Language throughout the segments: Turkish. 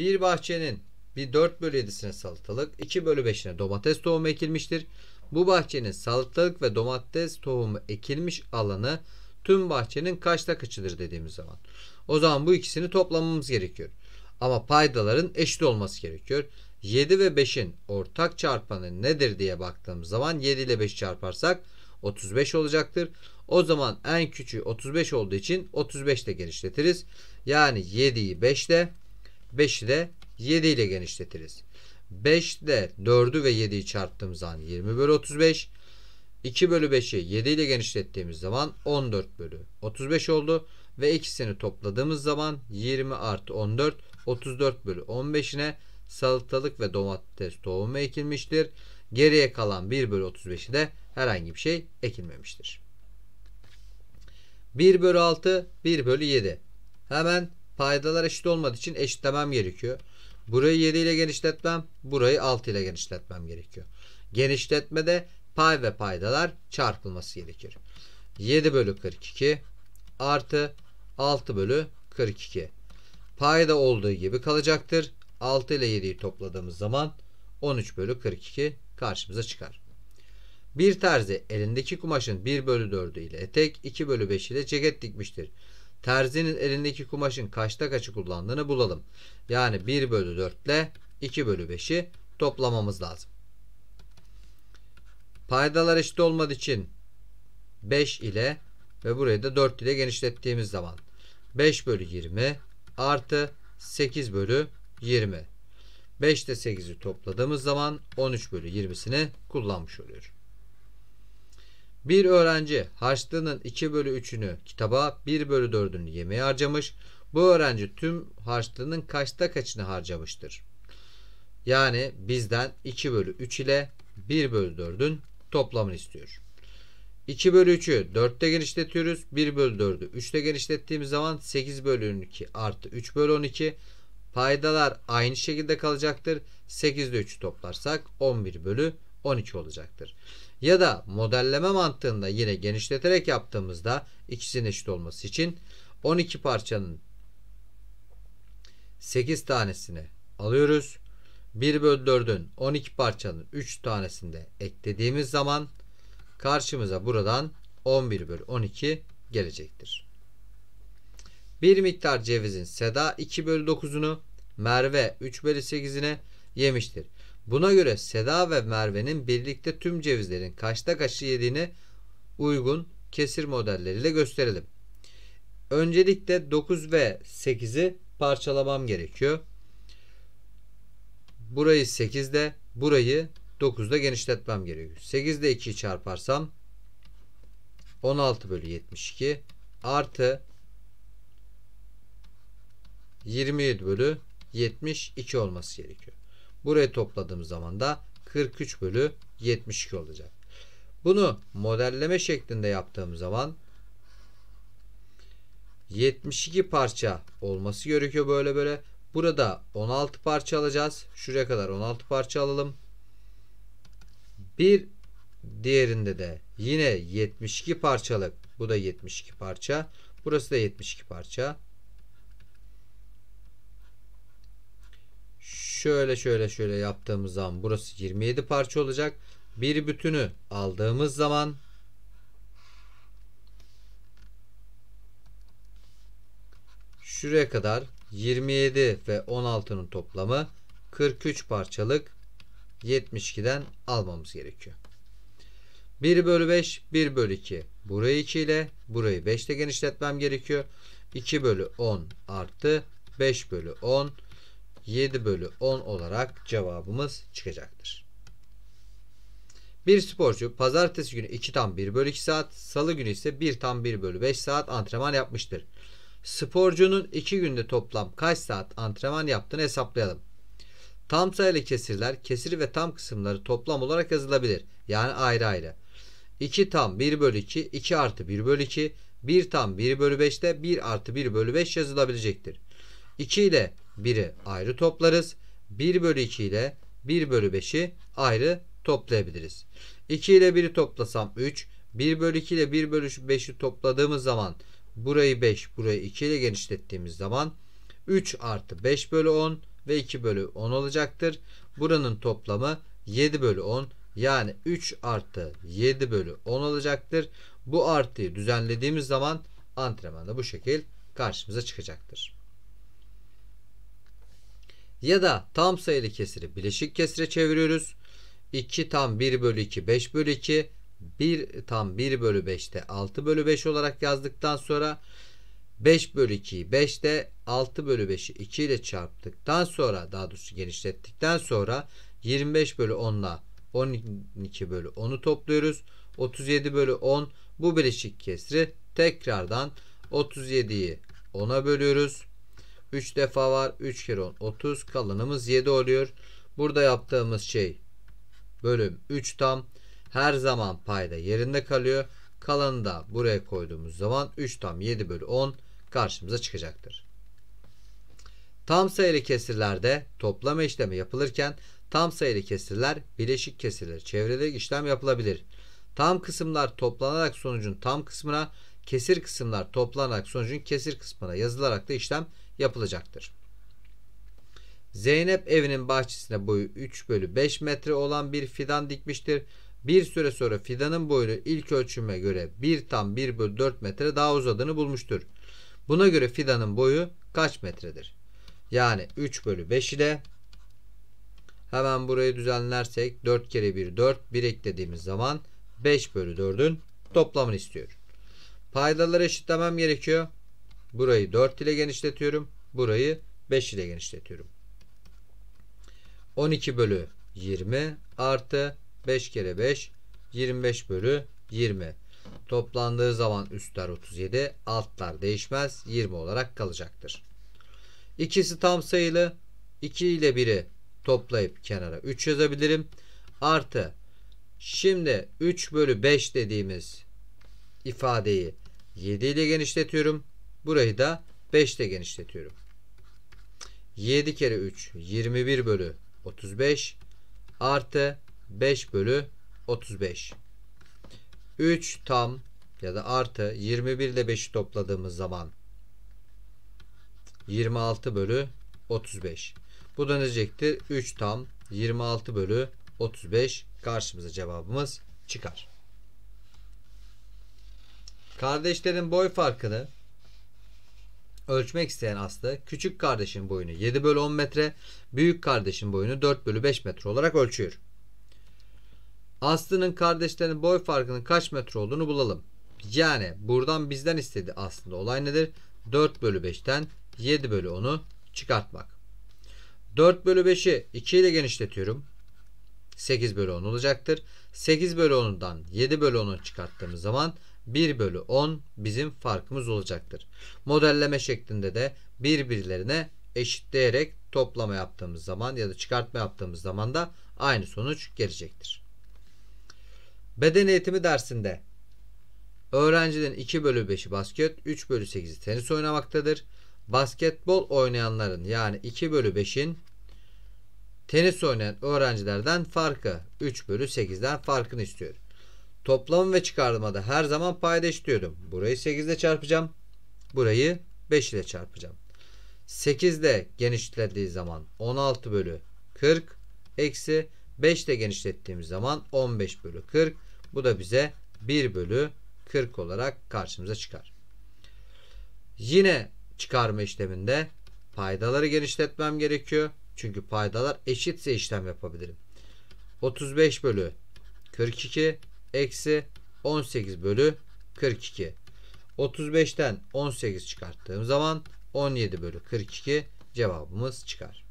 Bir bahçenin bir 4/7'sine salatalık, 2/5'ine domates tohumu ekilmiştir. Bu bahçenin salatalık ve domates tohumu ekilmiş alanı tüm bahçenin kaçta kaçıdır dediğimiz zaman. O zaman bu ikisini toplamamız gerekiyor. Ama paydaların eşit olması gerekiyor. 7 ve 5'in ortak çarpanı nedir diye baktığımız zaman 7 ile 5 çarparsak 35 olacaktır. O zaman en küçüğü 35 olduğu için 35 ile genişletiriz. Yani 7'yi 5 ile, 5'i de 7 ile genişletiriz. 5 ile 4'ü ve 7'yi çarptığımız zaman 20/35. 2/5'i 7 ile genişlettiğimiz zaman 14/35 oldu. Ve ikisini topladığımız zaman 20 artı 14, 34/15'ine salatalık ve domates tohumu ekilmiştir. Geriye kalan 1/35'i de herhangi bir şey ekilmemiştir. 1/6, 1/7. Hemen paydalar eşit olmadığı için eşitlemem gerekiyor. Burayı 7 ile genişletmem, burayı 6 ile genişletmem gerekiyor. Genişletmede pay ve paydalar çarpılması gerekir. 7/42 artı 6/42. Payda olduğu gibi kalacaktır. 6 ile 7'yi topladığımız zaman 13/42 karşımıza çıkar. Bir terzi elindeki kumaşın 1/4'ü ile etek, 2/5 ile ceket dikmiştir. Terzinin elindeki kumaşın kaçta kaçı kullandığını bulalım. Yani 1/4 ile 2/5'i toplamamız lazım. Paydalar eşit olmadığı için 5 ile ve burayı da 4 ile genişlettiğimiz zaman 5/20 artı 8/20. 5 ile 8'i topladığımız zaman 13/20'sini kullanmış oluyor. Bir öğrenci harçlığının 2/3'ünü kitaba, 1/4'ünü yemeğe harcamış. Bu öğrenci tüm harçlığının kaçta kaçını harcamıştır? Yani bizden 2/3 ile 1/4'ün toplamını istiyor. 2/3'ü 4'te genişletiyoruz. 1/4'ü 3'te genişlettiğimiz zaman 8/12 artı 3/12. Paydalar aynı şekilde kalacaktır. 8 ile 3'ü toplarsak 11/12 olacaktır. Ya da modelleme mantığında yine genişleterek yaptığımızda ikisinin eşit olması için 12 parçanın 8 tanesini alıyoruz. 1/4'ün 12 parçanın 3 tanesini de eklediğimiz zaman karşımıza buradan 11/12 gelecektir. Bir miktar cevizin Seda 2/9'unu, Merve 3/8'ine yemiştir. Buna göre Seda ve Merve'nin birlikte tüm cevizlerin kaçta kaçı yediğini uygun kesir modelleriyle gösterelim. Öncelikle 9 ve 8'i parçalamam gerekiyor. Burayı 8'de, burayı 9'da genişletmem gerekiyor. 8'de 2'yi çarparsam 16/72 artı 27/72 olması gerekiyor. Burayı topladığım zaman da 43/72 olacak. Bunu modelleme şeklinde yaptığım zaman 72 parça olması gerekiyor böyle. Burada 16 parça alacağız. Şuraya kadar 16 parça alalım. Bir diğerinde de yine 72 parçalık. Bu da 72 parça. Burası da 72 parça. Şöyle yaptığımız zaman burası 27 parça olacak. Bir bütünü aldığımız zaman şuraya kadar 27 ve 16'nın toplamı 43 parçalık 72'den almamız gerekiyor. 1/5, 1/2. Burayı 2 ile, burayı 5 ile genişletmem gerekiyor. 2/10 artı 5/10, 7/10 olarak cevabımız çıkacaktır. Bir sporcu pazartesi günü 2 tam 1/2 saat, salı günü ise 1 tam 1/5 saat antrenman yapmıştır. Sporcunun 2 günde toplam kaç saat antrenman yaptığını hesaplayalım. Tam sayılı kesirler, kesir ve tam kısımları toplam olarak yazılabilir. Yani ayrı ayrı. 2 tam 1/2, 2 artı 1/2, 1 tam 1/5'te 1 artı 1/5 yazılabilecektir. 2 ile 1'i ayrı toplarız. 1/2 ile 1/5'i ayrı toplayabiliriz. 2 ile 1'i toplasam 3. 1/2 ile 1/5'i topladığımız zaman burayı 5, burayı 2 ile genişlettiğimiz zaman 3 artı 5/10 ve 2 bölü 10 olacaktır. Buranın toplamı 7 bölü 10, yani 3 artı 7 bölü 10 olacaktır. Bu artıyı düzenlediğimiz zaman antrenmanda bu şekil karşımıza çıkacaktır. Ya da tam sayılı kesiri bileşik kesire çeviriyoruz. 2 tam 1 bölü 2 5 bölü 2, 1 tam 1 bölü 5'te 6 bölü 5 olarak yazdıktan sonra 5 bölü 2'yi 5'te 6 bölü 5'i 2 ile çarptıktan sonra, daha doğrusu genişlettikten sonra 25 bölü 10 ile 12 bölü 10'u topluyoruz. 37 bölü 10, bu bileşik kesri tekrardan 37'yi 10'a bölüyoruz. 3 defa var. 3 kere 10 30, kalanımız 7 oluyor. Burada yaptığımız şey bölüm 3 tam, her zaman payda yerinde kalıyor. Kalanı da buraya koyduğumuz zaman 3 tam 7 bölü 10 karşımıza çıkacaktır. Tam sayılı kesirlerde toplama işlemi yapılırken tam sayılı kesirler bileşik kesirleri çevirerek işlem yapılabilir. Tam kısımlar toplanarak sonucun tam kısmına, kesir kısımlar toplanarak sonucun kesir kısmına yazılarak da işlem yapılacaktır. Zeynep evinin bahçesine boyu 3 bölü 5 metre olan bir fidan dikmiştir. Bir süre sonra fidanın boyunu ilk ölçüme göre 1 tam 1 bölü 4 metre daha uzadığını bulmuştur. Buna göre fidanın boyu kaç metredir? Yani 3 bölü 5 ile hemen burayı düzenlersek 4 kere 1 4, 1 eklediğimiz zaman 5 bölü 4'ün toplamını istiyor. Paydaları eşitlemem gerekiyor. Burayı 4 ile genişletiyorum. Burayı 5 ile genişletiyorum. 12 bölü 20 artı 5 kere 5 25 bölü 20. Toplandığı zaman üstler 37, altlar değişmez, 20 olarak kalacaktır. İkisi tam sayılı. 2 ile 1'i toplayıp kenara 3 yazabilirim. Artı şimdi 3 bölü 5 dediğimiz ifadeyi 7 ile genişletiyorum. Burayı da 5 ile genişletiyorum. 7 kere 3 21 bölü 35 artı 5 bölü 35. 3 tam ya da artı 21 ile 5'i topladığımız zaman 26 bölü 35. Bu da ne diyecektir? 3 tam 26 bölü 35 karşımıza cevabımız çıkar. Kardeşlerin boy farkını ölçmek isteyen Aslı, küçük kardeşin boyunu 7 bölü 10 metre, büyük kardeşin boyunu 4 bölü 5 metre olarak ölçüyor. Aslı'nın kardeşlerinin boy farkının kaç metre olduğunu bulalım. Yani buradan bizden istediği aslında olay nedir? 4 bölü 5'ten 7 bölü 10'u çıkartmak. 4 bölü 5'i 2 ile genişletiyorum. 8 bölü 10 olacaktır. 8 bölü 10'dan 7 bölü 10'u çıkarttığımız zaman 1 bölü 10 bizim farkımız olacaktır. Modelleme şeklinde de birbirlerine eşitleyerek toplama yaptığımız zaman ya da çıkartma yaptığımız zaman da aynı sonuç gelecektir. Beden eğitimi dersinde öğrencilerin 2 bölü 5'i basket, 3 bölü 8'i tenis oynamaktadır. Basketbol oynayanların yani 2 bölü 5'in tenis oynayan öğrencilerden farkı 3 bölü 8'den farkını istiyor. Toplam ve çıkarmada her zaman payda eşitliyordum. Burayı 8 ile çarpacağım. Burayı 5 ile çarpacağım. 8 ile genişlediği zaman 16 bölü 40 eksi 5 ile genişlettiğimiz zaman 15 bölü 40. Bu da bize 1 bölü 40 olarak karşımıza çıkar. Yine çıkarma işleminde paydaları genişletmem gerekiyor. Çünkü paydalar eşitse işlem yapabilirim. 35 bölü 42 eksi 18 bölü 42. 35'ten 18 çıkarttığım zaman 17 bölü 42 cevabımız çıkar.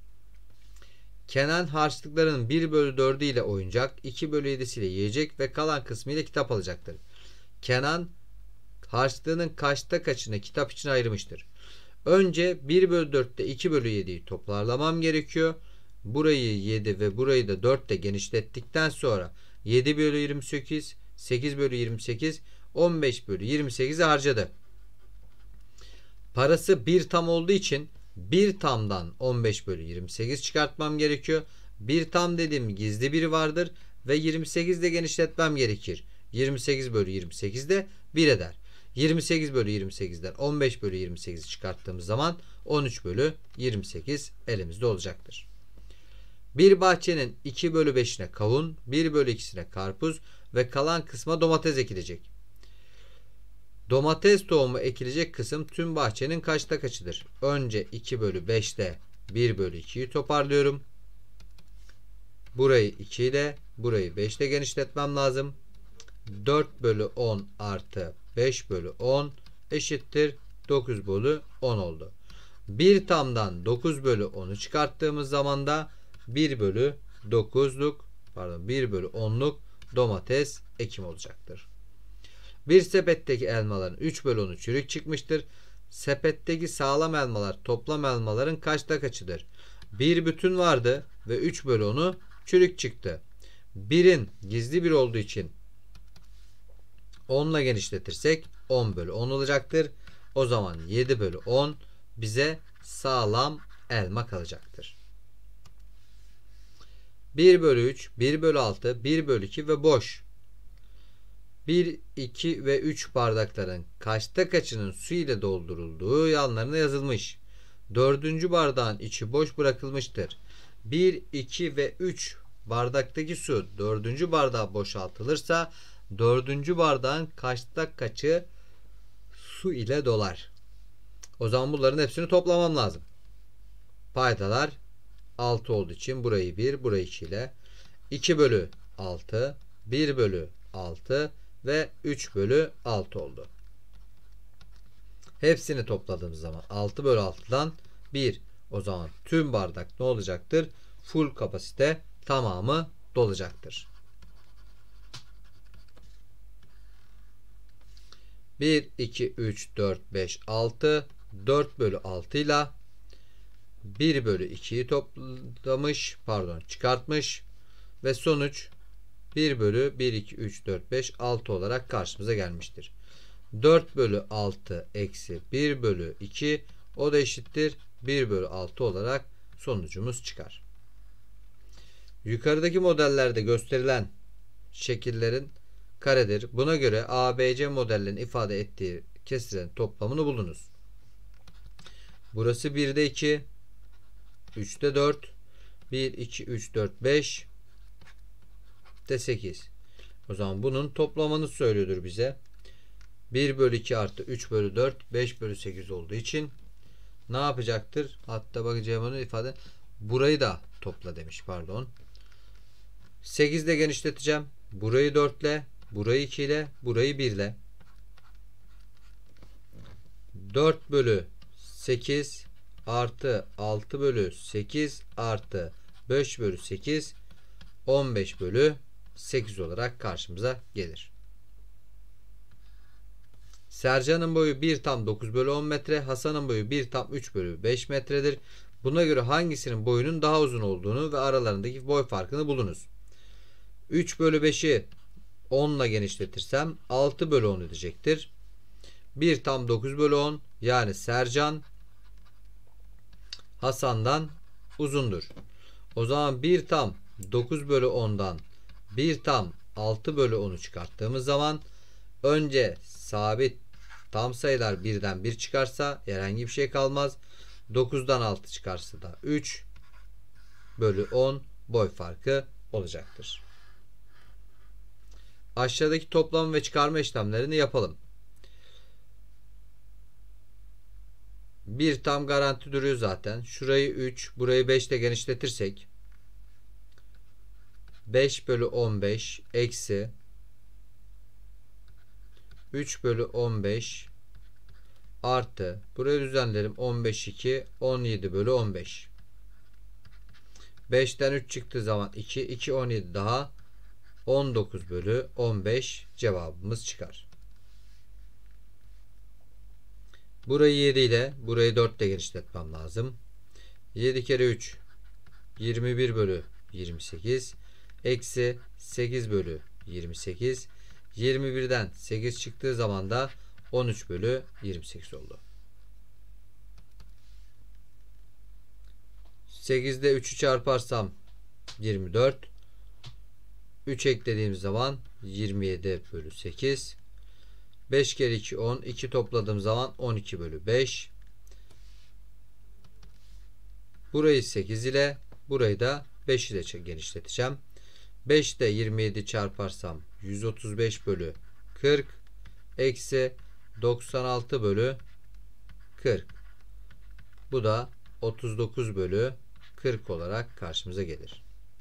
Kenan harçlıklarının 1 bölü 4'ü ile oyuncak, 2 bölü 7'si ile yiyecek ve kalan kısmı ile kitap alacaktır. Kenan harçlığının kaçta kaçını kitap için ayırmıştır. Önce 1 bölü 4'te 2 bölü 7'yi toparlamam gerekiyor. Burayı 7 ve burayı da 4 ile genişlettikten sonra 7 bölü 28, 8 bölü 28, 15 bölü 28'i harcadı. Parası 1 tam olduğu için 1 tamdan 15 bölü 28 çıkartmam gerekiyor. 1 tam dediğim gizli biri vardır ve 28 de genişletmem gerekir. 28 bölü 28 de 1 eder. 28 bölü 28'den 15 bölü 28'i çıkarttığımız zaman 13 bölü 28 elimizde olacaktır. Bir bahçenin 2 bölü 5'ine kavun, 1 bölü 2'sine karpuz ve kalan kısma domates ekilecek. Domates tohumu ekilecek kısım tüm bahçenin kaçta kaçıdır? Önce 2 bölü 5'te 1 bölü 2'yi toparlıyorum. Burayı 2 ile, burayı 5 ile genişletmem lazım. 4 bölü 10 artı 5 bölü 10 eşittir 9 bölü 10 oldu. Bir tamdan 9 bölü 10'u çıkarttığımız zaman da 1 bölü 10'luk domates ekim olacaktır. Bir sepetteki elmaların 3 bölü 10'u çürük çıkmıştır. Sepetteki sağlam elmalar toplam elmaların kaçta kaçıdır? Bir bütün vardı ve 3 bölü 10'u çürük çıktı. Birin gizli bir olduğu için 10 ile genişletirsek 10 bölü 10 olacaktır. O zaman 7 bölü 10 bize sağlam elma kalacaktır. 1 bölü 3, 1 bölü 6, 1 bölü 2 ve boş. 1, 2 ve 3 bardakların kaçta kaçının su ile doldurulduğu yanlarına yazılmış. 4. bardağın içi boş bırakılmıştır. 1, 2 ve 3 bardaktaki su 4. bardağa boşaltılırsa 4. bardağın kaçta kaçı su ile dolar? O zaman bunların hepsini toplamam lazım. Paydalar 6 olduğu için burayı 1, burayı 2 ile 2 bölü 6, 1 bölü 6 ve 3 bölü 6 oldu. Hepsini topladığımız zaman 6 bölü 6'dan 1. O zaman tüm bardak ne olacaktır? Full kapasite tamamı dolacaktır. 1, 2, 3, 4, 5, 6, 4 bölü 6 ile 1 bölü 2'yi çıkartmış ve sonuç 1 bölü 1, 2, 3, 4, 5, 6 olarak karşımıza gelmiştir. 4 bölü 6 eksi 1 bölü 2 o da eşittir 1 bölü 6 olarak sonucumuz çıkar. Yukarıdaki modellerde gösterilen şekillerin karedir. Buna göre ABC modellerin ifade ettiği kesirlerin toplamını bulunuz. Burası 1'de 2, 3'te 4, 1, 2, 3, 4, 5 de 8. O zaman bunun toplamını söylüyordur bize. 1 bölü 2 artı 3 bölü 4, 5 bölü 8 olduğu için ne yapacaktır? Hatta bakacağım onu ifade. Burayı da topla demiş, pardon. 8 ile genişleteceğim. Burayı 4 ile, burayı 2 ile, burayı 1 ile. 4 bölü 8 artı 6 bölü 8 artı 5 bölü 8 15 bölü 8 olarak karşımıza gelir. Sercan'ın boyu 1 tam 9 bölü 10 metre. Hasan'ın boyu 1 tam 3 bölü 5 metredir. Buna göre hangisinin boyunun daha uzun olduğunu ve aralarındaki boy farkını bulunuz. 3 bölü 5'i 10 ile genişletirsem 6 bölü 10 edecektir. 1 tam 9 bölü 10 yani Sercan Hasan'dan uzundur. O zaman 1 tam 9 bölü 10'dan 1 tam 6 bölü 10'u çıkarttığımız zaman önce sabit tam sayılar 1'den 1 çıkarsa herhangi bir şey kalmaz. 9'dan 6 çıkarsa da 3 bölü 10 boy farkı olacaktır. Aşağıdaki toplam ve çıkarma işlemlerini yapalım. Bir tam garanti duruyor zaten. Şurayı 3, burayı 5 ile genişletirsek 5 bölü 15 eksi 3 bölü 15 artı burayı düzenlerim 15 2 17 bölü 15. 5'ten 3 çıktığı zaman 2 2 17 daha 19 bölü 15 cevabımız çıkar. Burayı 7 ile burayı 4 ile genişletmem lazım. 7 kere 3 21 bölü 28 eksi 8 bölü 28. 21'den 8 çıktığı zaman da 13 bölü 28 oldu. 8'de 3'ü çarparsam 24. 3 eklediğim zaman 27 bölü 8. 5 kere 2 10. 2 topladığım zaman 12 bölü 5. Burayı 8 ile, burayı da 5 ile genişleteceğim. 5 de 27 çarparsam 135 bölü 40 eksi 96 bölü 40. Bu da 39 bölü 40 olarak karşımıza gelir.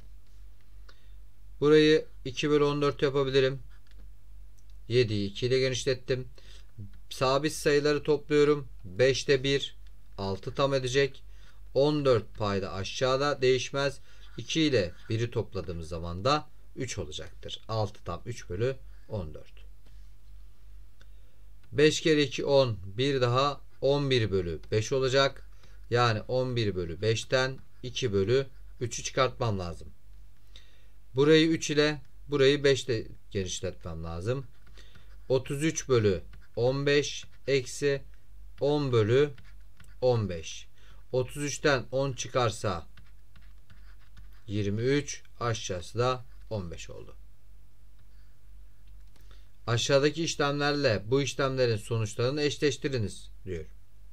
Burayı 2 bölü 14 yapabilirim. 7'yi 2 ile genişlettim. Sabit sayıları topluyorum. 5'te 1 6 tam edecek. 14 payda aşağıda değişmez. 2 ile 1'i topladığımız zaman da 3 olacaktır. 6 tam 3 bölü 14. 5 kere 2 10. Bir daha 11 bölü 5 olacak. Yani 11 bölü 5'ten 2 bölü 3'ü çıkartmam lazım. Burayı 3 ile, burayı 5 ile genişletmem lazım. 33 bölü 15 eksi 10 bölü 15. 33'ten 10 çıkarsa 23, aşağısı da 15 oldu. Aşağıdaki işlemlerle bu işlemlerin sonuçlarını eşleştiriniz diyor.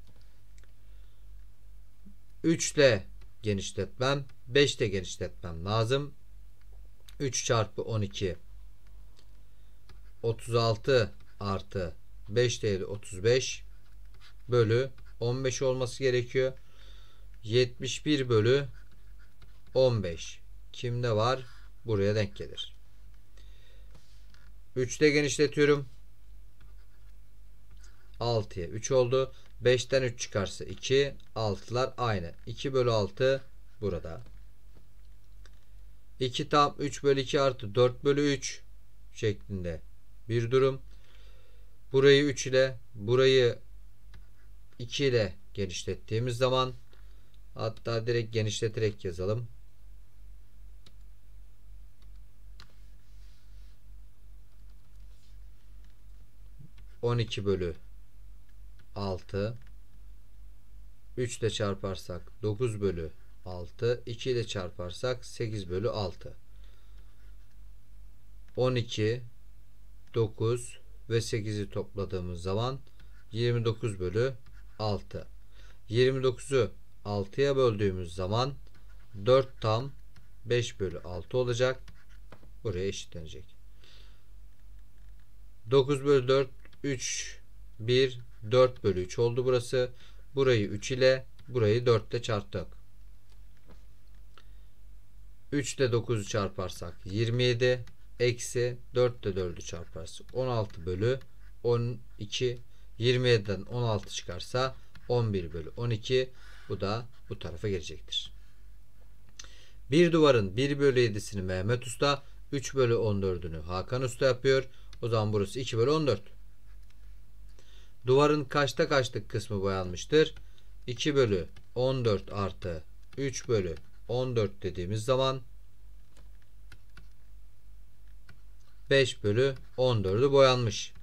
3 ile genişletmem, 5 ile genişletmem lazım. 3 çarpı 12 36 artı 5 değeri 35 bölü 15 olması gerekiyor. 71 bölü 15 kimde var? Buraya denk gelir. 3 ile genişletiyorum. 6'ya 3 oldu. 5'ten 3 çıkarsa 2. 6'lar aynı. 2 bölü 6 burada. 2 tam 3 bölü 2 artı 4 bölü 3 şeklinde bir durum. Burayı 3 ile, burayı 2 ile genişlettiğimiz zaman, hatta direkt genişleterek yazalım. ...12 bölü 6... ...3 ile çarparsak 9 bölü 6... ...2 ile çarparsak 8 bölü 6... ...12... ...9 ve 8'i topladığımız zaman 29 bölü 6. 29'u 6'ya böldüğümüz zaman 4 tam 5 bölü 6 olacak. Buraya eşitlenecek. 9 bölü 4 3 1 4 bölü 3 oldu burası. Burayı 3 ile, burayı 4 ile çarptık. 3 ile 9'u çarparsak 27 eksi 4 ile 4'ü çarparsak 16 bölü 12. 27'den 16 çıkarsa 11 bölü 12. Bu da bu tarafa gelecektir. Bir duvarın 1 bölü 7'sini Mehmet Usta, 3 bölü 14'ünü Hakan Usta yapıyor. O zaman burası 2 bölü 14. Duvarın kaçta kaçlık kısmı boyanmıştır? 2 bölü 14 artı 3 bölü 14 dediğimiz zaman 5 bölü 14'ü boyanmış.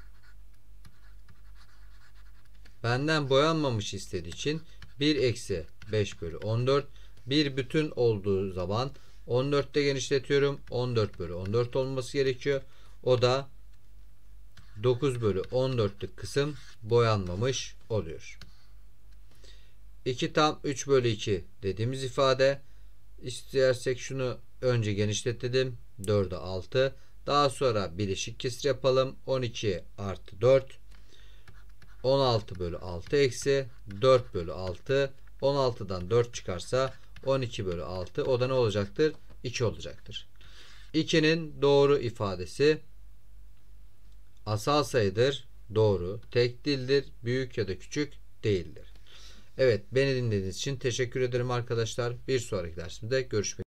Benden boyanmamış istediği için 1 eksi 5 bölü 14 bir bütün olduğu zaman 14'te genişletiyorum. 14 bölü 14 olması gerekiyor. O da 9 bölü 14'lük kısım boyanmamış oluyor. 2 tam 3 bölü 2 dediğimiz ifade, istersek şunu önce genişletelim. 4'e 6. Daha sonra bileşik kesir yapalım. 12 artı 4. 16 bölü 6 eksi 4 bölü 6. 16'dan 4 çıkarsa 12 bölü 6. O da ne olacaktır? 2 olacaktır. 2'nin doğru ifadesi asal sayıdır. Doğru. Tek dildir. Büyük ya da küçük değildir. Evet, beni dinlediğiniz için teşekkür ederim arkadaşlar. Bir sonraki dersimde görüşmek üzere.